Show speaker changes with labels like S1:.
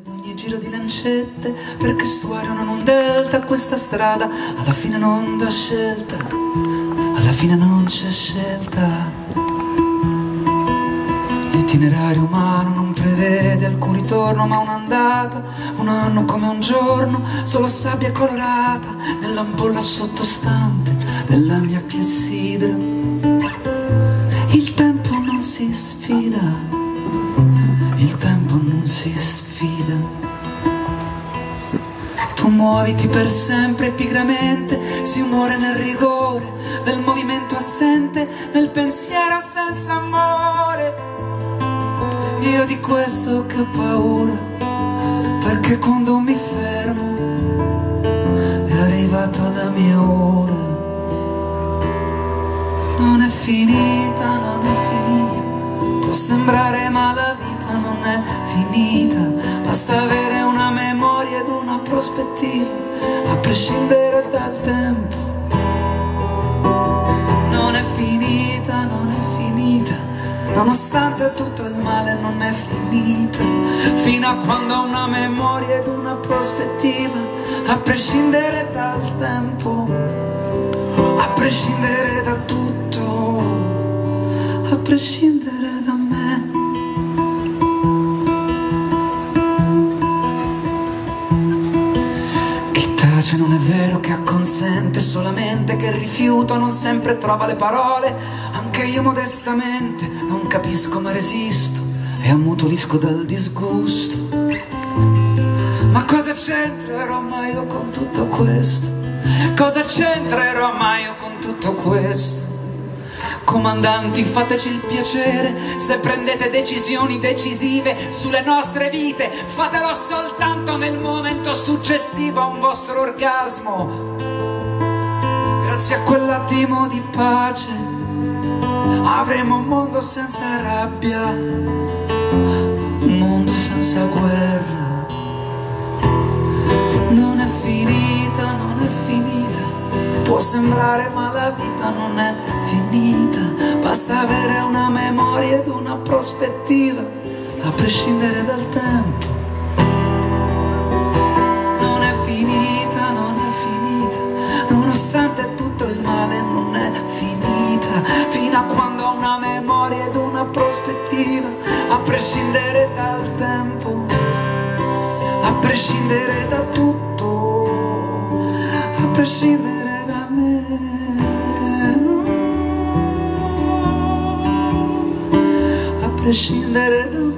S1: ad ogni giro di lancette, perché stuare non un delta, questa strada alla fine non dà scelta, alla fine non c'è scelta. L'itinerario umano non prevede alcun ritorno, ma un'andata, un anno come un giorno, solo sabbia colorata nell'ampolla sottostante della mia clessidra. Il tempo non si sfida, il tempo non si sfida. Tu muoviti per sempre pigramente, si muore nel rigore del movimento assente, nel pensiero senza amore. Io di questo che ho paura, perché quando mi fermo è arrivata la mia ora. Non è finita, non è finita, può sembrare ma la vita non è finita. Basta avere una memoria ed una prospettiva, a prescindere dal tempo. Non è finita, non è finita, nonostante tutto il male non è finita, fino a quando ho una memoria ed una prospettiva, a prescindere dal tempo, a prescindere da tutto, a prescindere da me. Chi tace non è vero che acconsente, solamente che il rifiuto non sempre trova le parole. Anche io modestamente non capisco ma resisto e ammutolisco dal disgusto. Ma cosa c'entrerò mai io con tutto questo? Cosa c'entrerò mai io con tutto questo? Comandanti, fateci il piacere, se prendete decisioni decisive sulle nostre vite, fatelo soltanto nel momento successivo a un vostro orgasmo. Grazie a quell'attimo di pace avremo un mondo senza rabbia, un mondo senza guerra. Non è finita, non è finita, può sembrare ma la vita non è finita. Basta avere una memoria ed una prospettiva, a prescindere dal tempo. Non è finita, non è finita, nonostante tutto il male non è finita, fino a quando ho una memoria ed una prospettiva, a prescindere dal tempo, a prescindere da tutto, a prescindere da me, a prescindere da me.